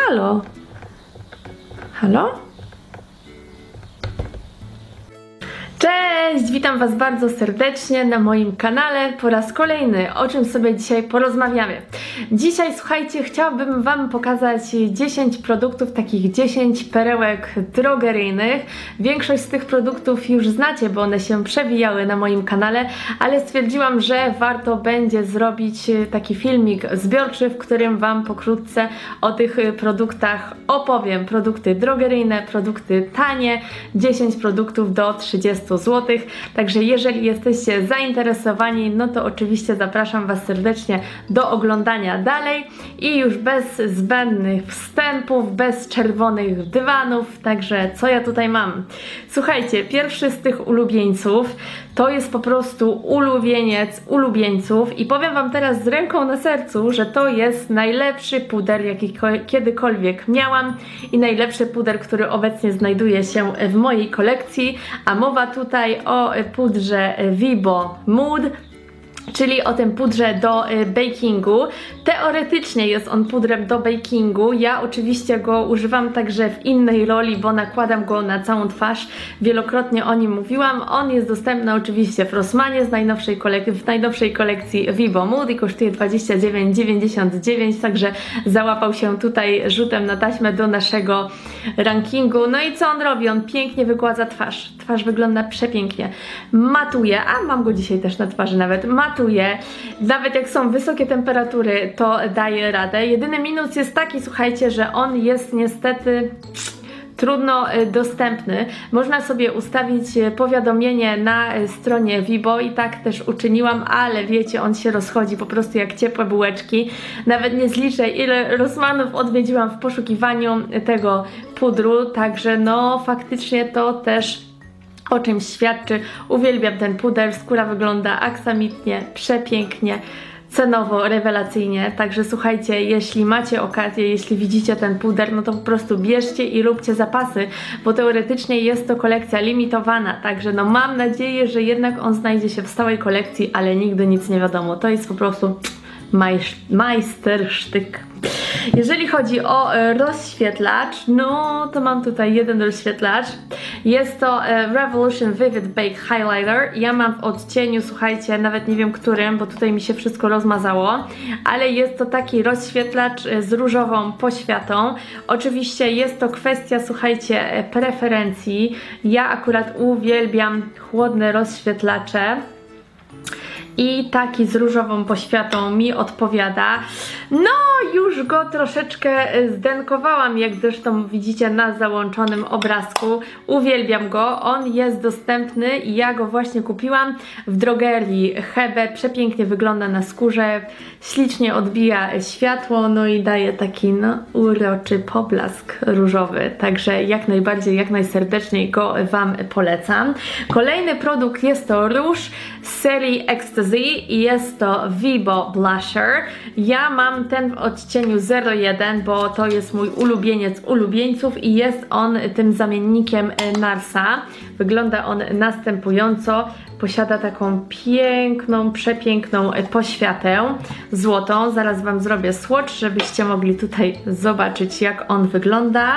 halo? Halo? Cześć! Witam Was bardzo serdecznie na moim kanale po raz kolejny, o czym sobie dzisiaj porozmawiamy. Dzisiaj, słuchajcie, chciałabym Wam pokazać 10 produktów, takich 10 perełek drogeryjnych. Większość z tych produktów już znacie, bo one się przewijały na moim kanale, ale stwierdziłam, że warto będzie zrobić taki filmik zbiorczy, w którym Wam pokrótce o tych produktach opowiem. Produkty drogeryjne, produkty tanie, 10 produktów do 30 zł. Także jeżeli jesteście zainteresowani, no to oczywiście zapraszam Was serdecznie do oglądania dalej i już bez zbędnych wstępów, bez czerwonych dywanów. Także co ja tutaj mam? Słuchajcie, pierwszy z tych ulubieńców to jest po prostu ulubieniec ulubieńców i powiem Wam teraz z ręką na sercu, że to jest najlepszy puder, jaki kiedykolwiek miałam i najlepszy puder, który obecnie znajduje się w mojej kolekcji, a mowa tutaj o pudrze Vibo Mood, czyli o tym pudrze do bakingu. Teoretycznie jest on pudrem do bakingu. Ja oczywiście go używam także w innej roli, bo nakładam go na całą twarz. Wielokrotnie o nim mówiłam. On jest dostępny oczywiście w Rossmanie w najnowszej kolekcji Vibo Mood i kosztuje 29,99, także załapał się tutaj rzutem na taśmę do naszego rankingu. No i co on robi? On pięknie wygładza twarz. Twarz wygląda przepięknie. Matuje, a mam go dzisiaj też na twarzy matuje. Nawet jak są wysokie temperatury, to daje radę. Jedyny minus jest taki, słuchajcie, że on jest niestety trudno dostępny. Można sobie ustawić powiadomienie na stronie Vibo i tak też uczyniłam, ale wiecie, on się rozchodzi po prostu jak ciepłe bułeczki. Nawet nie zliczę, ile Rossmanów odwiedziłam w poszukiwaniu tego pudru, także no faktycznie to też o czym świadczy. Uwielbiam ten puder, skóra wygląda aksamitnie, przepięknie, cenowo, rewelacyjnie, także słuchajcie, jeśli macie okazję, jeśli widzicie ten puder, no to po prostu bierzcie i róbcie zapasy, bo teoretycznie jest to kolekcja limitowana, także no mam nadzieję, że jednak on znajdzie się w stałej kolekcji, ale nigdy nic nie wiadomo, to jest po prostu majstersztyk. Jeżeli chodzi o rozświetlacz, no to mam tutaj jeden rozświetlacz. Jest to Revolution Vivid Bake Highlighter. Ja mam w odcieniu, słuchajcie, nawet nie wiem którym, bo tutaj mi się wszystko rozmazało, ale jest to taki rozświetlacz z różową poświatą. Oczywiście jest to kwestia, słuchajcie, preferencji. Ja akurat uwielbiam chłodne rozświetlacze i taki z różową poświatą mi odpowiada. No, już go troszeczkę zdenkowałam, jak zresztą widzicie na załączonym obrazku. Uwielbiam go, on jest dostępny i ja go właśnie kupiłam w drogerii Hebe. Przepięknie wygląda na skórze, ślicznie odbija światło, no i daje taki no uroczy poblask różowy. Także jak najbardziej, jak najserdeczniej go Wam polecam. Kolejny produkt jest to róż z serii Ecstasy i jest to Vibo Blusher. Ja mam ten w odcieniu 01, bo to jest mój ulubieniec ulubieńców i jest on tym zamiennikiem Narsa. Wygląda on następująco. Posiada taką piękną, przepiękną poświatę złotą. Zaraz Wam zrobię swatch, żebyście mogli tutaj zobaczyć, jak on wygląda.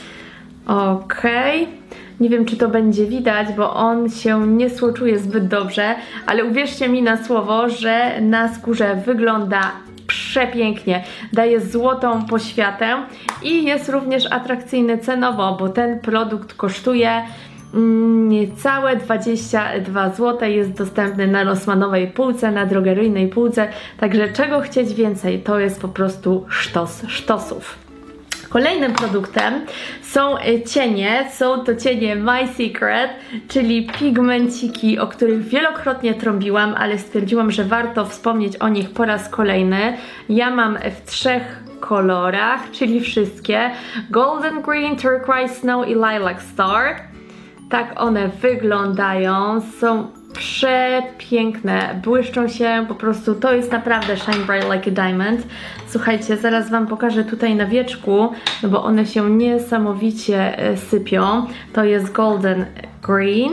Okej. Nie wiem, czy to będzie widać, bo on się nie swatchuje zbyt dobrze, ale uwierzcie mi na słowo, że na skórze wygląda przepięknie. Daje złotą poświatę i jest również atrakcyjny cenowo, bo ten produkt kosztuje niecałe 22 zł. Jest dostępny na Rossmanowej półce, na drogeryjnej półce, także czego chcieć więcej, to jest po prostu sztos sztosów. Kolejnym produktem są cienie, są to cienie My Secret, czyli pigmenciki, o których wielokrotnie trąbiłam, ale stwierdziłam, że warto wspomnieć o nich po raz kolejny. Ja mam w 3 kolorach, czyli wszystkie: Golden Green, Turquoise Snow i Lilac Star. Tak one wyglądają, są przepiękne, błyszczą się po prostu, to jest naprawdę shine bright like a diamond. Słuchajcie, zaraz Wam pokażę tutaj na wieczku, no bo one się niesamowicie sypią. To jest Golden Green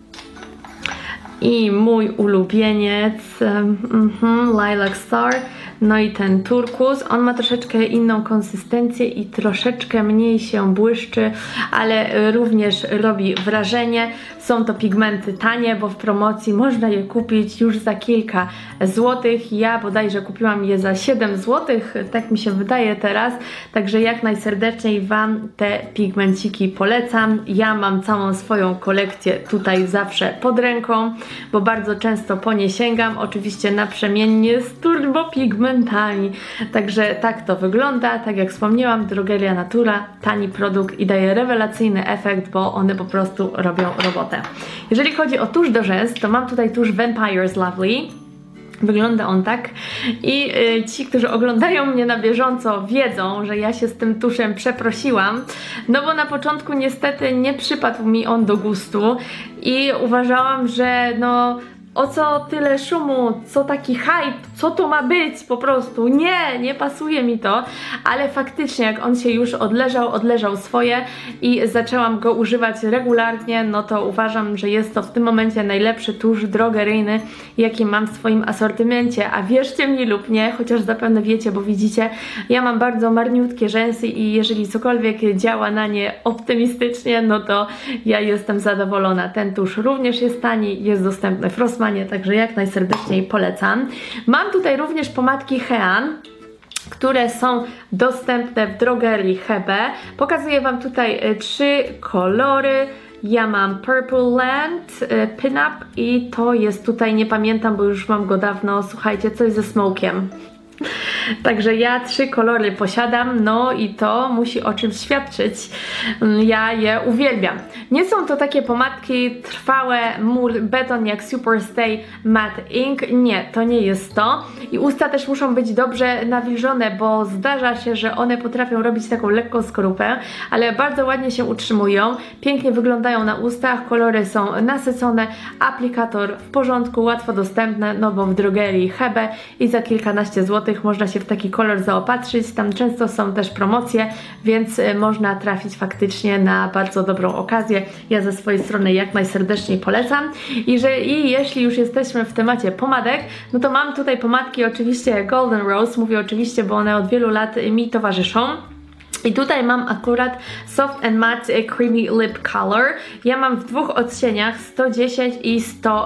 i mój ulubieniec Lilac Star. No i ten turkus, on ma troszeczkę inną konsystencję i troszeczkę mniej się błyszczy, ale również robi wrażenie. Są to pigmenty tanie, bo w promocji można je kupić już za kilka złotych. Ja bodajże kupiłam je za 7 złotych, tak mi się wydaje teraz. Także jak najserdeczniej Wam te pigmenciki polecam. Ja mam całą swoją kolekcję tutaj zawsze pod ręką, bo bardzo często po nie sięgam. Oczywiście naprzemiennie z turbopigmentami. Także tak to wygląda. Tak jak wspomniałam, Drogeria Natura, tani produkt i daje rewelacyjny efekt, bo one po prostu robią robotę. Jeżeli chodzi o tusz do rzęs, to mam tutaj tusz Vampire's Lovely. Wygląda on tak i ci, którzy oglądają mnie na bieżąco, wiedzą, że ja się z tym tuszem przeprosiłam, no bo na początku niestety nie przypadł mi on do gustu i uważałam, że no o co tyle szumu, co taki hype, co to ma być po prostu, nie pasuje mi to, ale faktycznie jak on się już odleżał swoje i zaczęłam go używać regularnie, no to uważam, że jest to w tym momencie najlepszy tusz drogeryjny, jaki mam w swoim asortymencie, a wierzcie mi lub nie, chociaż zapewne wiecie, bo widzicie, ja mam bardzo marniutkie rzęsy i jeżeli cokolwiek działa na nie optymistycznie, no to ja jestem zadowolona. Ten tusz również jest tani, jest dostępny w Rossmannie, także jak najserdeczniej polecam. Mam tutaj również pomadki Hean, które są dostępne w drogerii Hebe. Pokazuję Wam tutaj 3 kolory. Ja mam Purple Land, Pin Up i to jest tutaj, nie pamiętam, bo już mam go dawno, słuchajcie, coś ze smokiem. Także ja 3 kolory posiadam, no i to musi o czymś świadczyć. Ja je uwielbiam. Nie są to takie pomadki trwałe, mur, beton jak Superstay Matte Ink. Nie, to nie jest to. I usta też muszą być dobrze nawilżone, bo zdarza się, że one potrafią robić taką lekką skorupę, ale bardzo ładnie się utrzymują. Pięknie wyglądają na ustach, kolory są nasycone, aplikator w porządku, łatwo dostępny, no bo w drogerii Hebe i za kilkanaście złotych można się w taki kolor zaopatrzyć. Tam często są też promocje, więc można trafić faktycznie na bardzo dobrą okazję. Ja ze swojej strony jak najserdeczniej polecam. I jeśli już jesteśmy w temacie pomadek, no to mam tutaj pomadki oczywiście Golden Rose, mówię oczywiście, bo one od wielu lat mi towarzyszą. I tutaj mam akurat Soft and Matte Creamy Lip Color. Ja mam w 2 odcieniach 110 i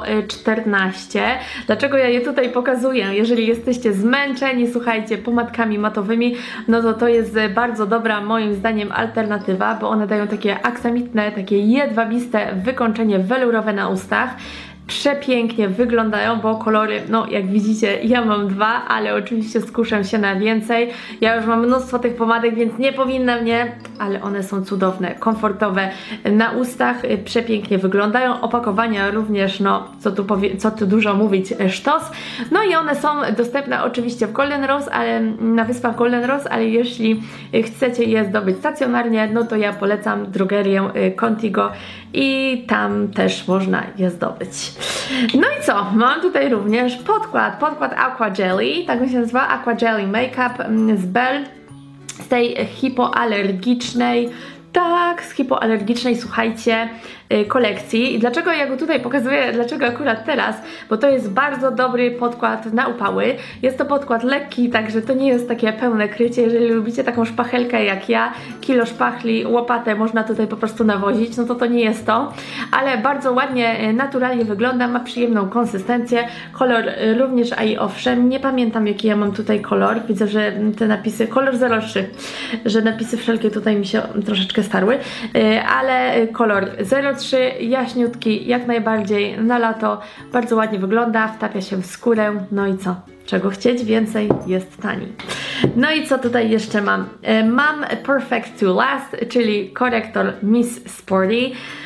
114. Dlaczego ja je tutaj pokazuję? Jeżeli jesteście zmęczeni, słuchajcie, pomadkami matowymi, no to jest bardzo dobra moim zdaniem alternatywa, bo one dają takie aksamitne, takie jedwabiste wykończenie welurowe na ustach. Przepięknie wyglądają, bo kolory, no jak widzicie, ja mam 2, ale oczywiście skuszę się na więcej. Ja już mam mnóstwo tych pomadek, więc nie powinna mnie, ale one są cudowne, komfortowe na ustach, przepięknie wyglądają. Opakowania również, no co tu dużo mówić, sztos. No i one są dostępne oczywiście w Golden Rose, ale na wyspach Golden Rose, ale jeśli chcecie je zdobyć stacjonarnie, no to ja polecam drogerię Contigo i tam też można je zdobyć. No i co? Mam tutaj również podkład Aqua Jelly, tak mi się nazywa, Aqua Jelly Makeup z Bell, z tej hipoalergicznej, tak, z hipoalergicznej, słuchajcie, kolekcji. I dlaczego ja go tutaj pokazuję, dlaczego akurat teraz? Bo to jest bardzo dobry podkład na upały. Jest to podkład lekki, także to nie jest takie pełne krycie. Jeżeli lubicie taką szpachelkę jak ja, kilo szpachli, łopatę można tutaj po prostu nawozić, no to nie jest to. Ale bardzo ładnie, naturalnie wygląda, ma przyjemną konsystencję. Kolor również, a i owszem, nie pamiętam jaki ja mam tutaj kolor. Widzę, że te napisy, kolor 03, że napisy wszelkie tutaj mi się troszeczkę starły, ale kolor 03, jaśniutki, jak najbardziej na lato, bardzo ładnie wygląda, wtapia się w skórę, no i co? Czego chcieć więcej, jest tani. No i co tutaj jeszcze mam? Mam Perfect to Last, czyli korektor Miss Sporty.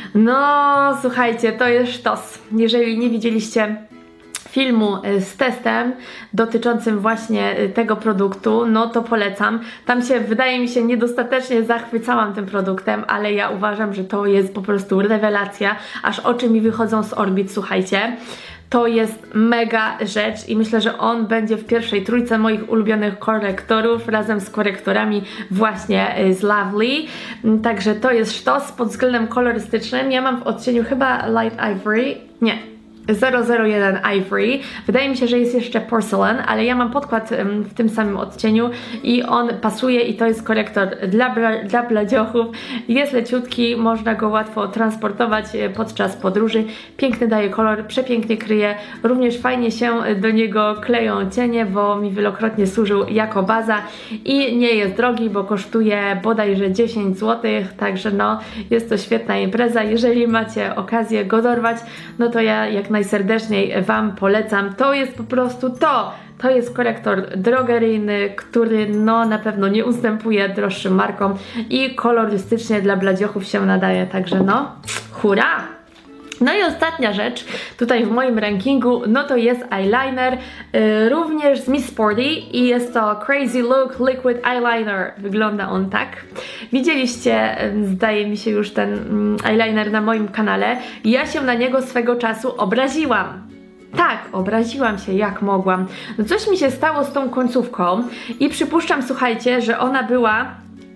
No słuchajcie, to jest sztos. Jeżeli nie widzieliście filmu z testem dotyczącym właśnie tego produktu, no to polecam. Tam się, wydaje mi się, niedostatecznie zachwycałam tym produktem, ale ja uważam, że to jest po prostu rewelacja, aż oczy mi wychodzą z orbit, słuchajcie. To jest mega rzecz i myślę, że on będzie w pierwszej trójce moich ulubionych korektorów razem z korektorami właśnie z Lovely. Także to jest sztos pod względem kolorystycznym. Ja mam w odcieniu chyba Light Ivory, nie, 001 Ivory. Wydaje mi się, że jest jeszcze Porcelain, ale ja mam podkład w tym samym odcieniu i on pasuje i to jest korektor dla bladiochów. Jest leciutki, można go łatwo transportować podczas podróży. Piękny daje kolor, przepięknie kryje. Również fajnie się do niego kleją cienie, bo mi wielokrotnie służył jako baza i nie jest drogi, bo kosztuje bodajże 10 zł, także no jest to świetna impreza. Jeżeli macie okazję go dorwać, no to ja jak najserdeczniej Wam polecam. To jest po prostu to jest korektor drogeryjny, który no na pewno nie ustępuje droższym markom i kolorystycznie dla bladiochów się nadaje, także no hurra! No i ostatnia rzecz tutaj w moim rankingu, no to jest eyeliner, również z Miss Sporty i jest to Crazy Look Liquid Eyeliner. Wygląda on tak. Widzieliście, zdaje mi się, już ten eyeliner na moim kanale. Ja się na niego swego czasu obraziłam. Tak, obraziłam się jak mogłam. No coś mi się stało z tą końcówką i przypuszczam, słuchajcie, że ona była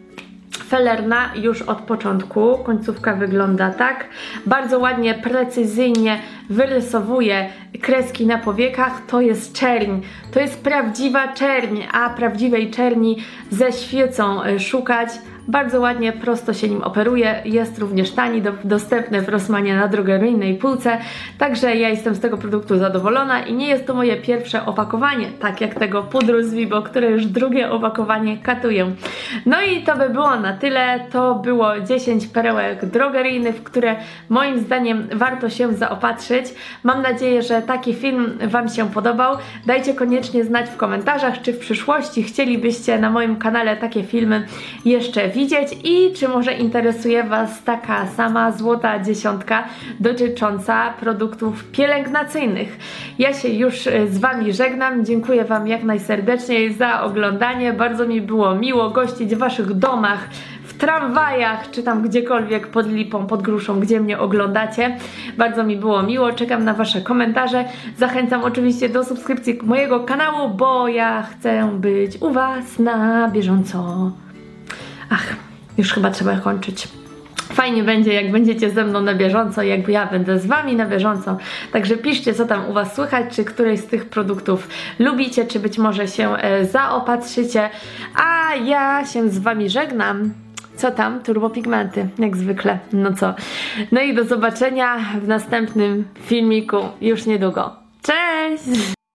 felerna już od początku. Końcówka wygląda tak. Bardzo ładnie, precyzyjnie wyrysowuje kreski na powiekach. To jest czerń. To jest prawdziwa czerń, a prawdziwej czerni ze świecą szukać. Bardzo ładnie, prosto się nim operuje. Jest również tani, dostępny w Rossmanie na drogeryjnej półce. Także ja jestem z tego produktu zadowolona i nie jest to moje pierwsze opakowanie, tak jak tego pudru z Vibo, które już drugie opakowanie katuję. No i to by było na tyle. To było 10 perełek drogeryjnych, w które moim zdaniem warto się zaopatrzyć. Mam nadzieję, że taki film Wam się podobał. Dajcie koniecznie znać w komentarzach, czy w przyszłości chcielibyście na moim kanale takie filmy jeszcze widzieć i czy może interesuje Was taka sama złota dziesiątka dotycząca produktów pielęgnacyjnych. Ja się już z Wami żegnam, dziękuję Wam jak najserdeczniej za oglądanie, bardzo mi było miło gościć w Waszych domach, w tramwajach, czy tam gdziekolwiek pod lipą, pod gruszą, gdzie mnie oglądacie. Bardzo mi było miło, czekam na Wasze komentarze. Zachęcam oczywiście do subskrypcji mojego kanału, bo ja chcę być u Was na bieżąco. Ach, już chyba trzeba kończyć. Fajnie będzie, jak będziecie ze mną na bieżąco, jakby ja będę z Wami na bieżąco. Także piszcie, co tam u Was słychać, czy któryś z tych produktów lubicie, czy być może się zaopatrzycie. A ja się z Wami żegnam. Co tam? Turbopigmenty, jak zwykle. No co? No i do zobaczenia w następnym filmiku już niedługo. Cześć!